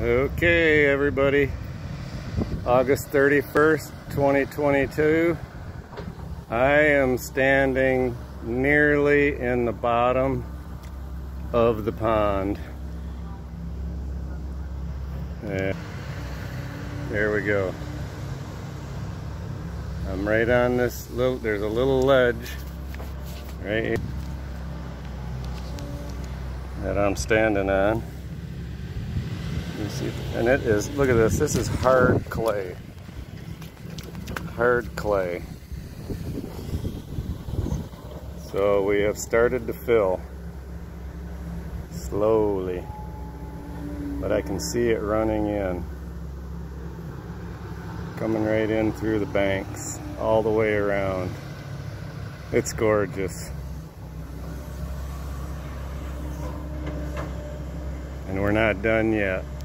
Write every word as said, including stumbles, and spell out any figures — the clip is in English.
Okay, everybody, August thirty-first, twenty twenty-two. I am standing nearly in the bottom of the pond. Yeah. There we go. I'm right on this little, there's a little ledge right here that I'm standing on. You see, and it is, look at this, this is hard clay. Hard clay. So we have started to fill slowly, but I can see it running in, coming right in through the banks all the way around. It's gorgeous. And we're not done yet.